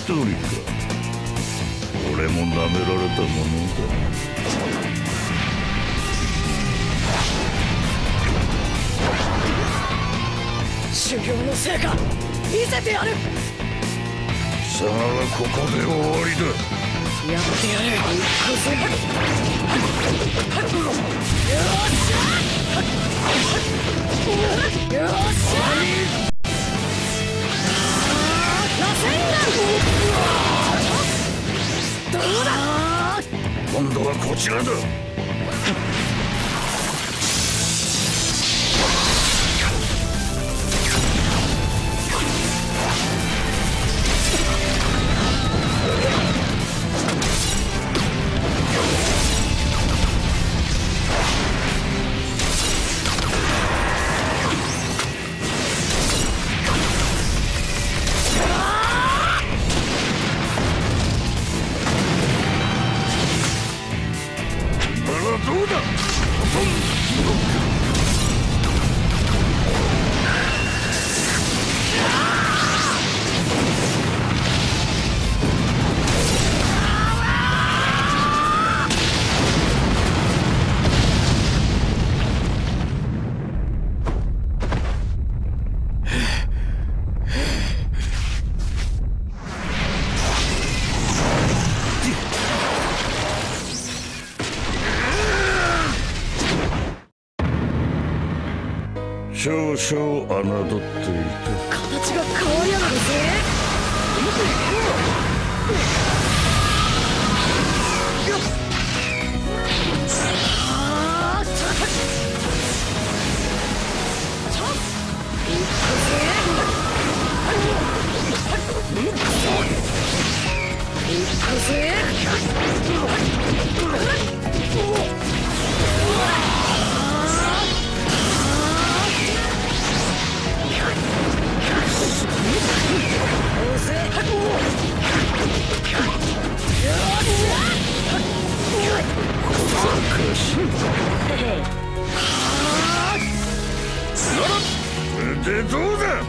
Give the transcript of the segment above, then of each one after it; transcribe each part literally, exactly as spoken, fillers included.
人か。俺も舐められたものだ。 修行の成果見せてやる。 貴様はここで終わりだ。 やってやる。こせ。よっしゃ。よっしゃ。螺旋丸。どうだ。 今度はこちらだ。どうだ。少々侮っていた。 形が変わりやがるぜ。でどうだ。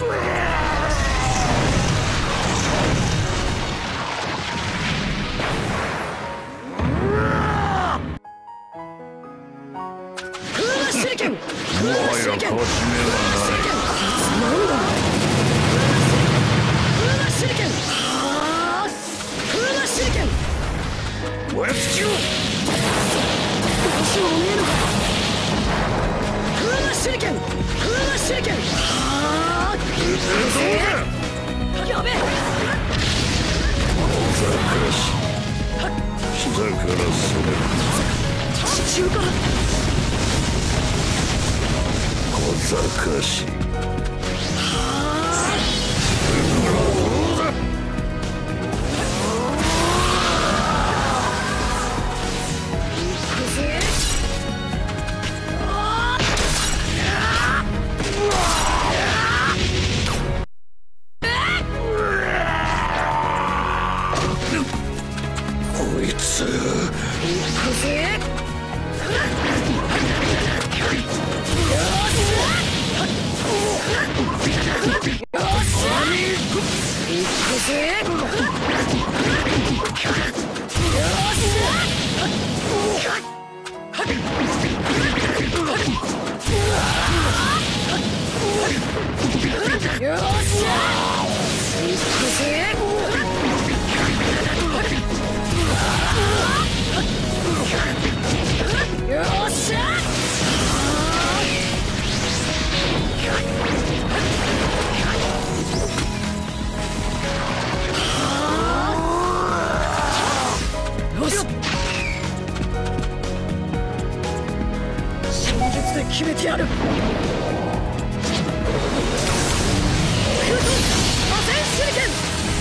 もはや勝ち目はない。 なんだ。風魔手裏剣。風魔手裏剣。 燃やす気を。 足も見えるか。風魔手裏剣。風魔手裏剣。やべえ。 小賢し。下から攻める。 地中から。 小賢し。こいつ。 よっしゃ。真術で決めてやる。螺旋手裏剣。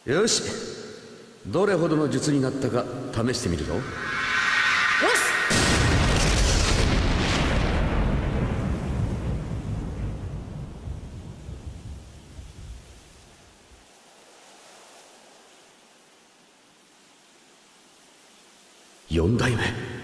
よし、どれほどの術になったか試してみるぞ。 よし。 四代目。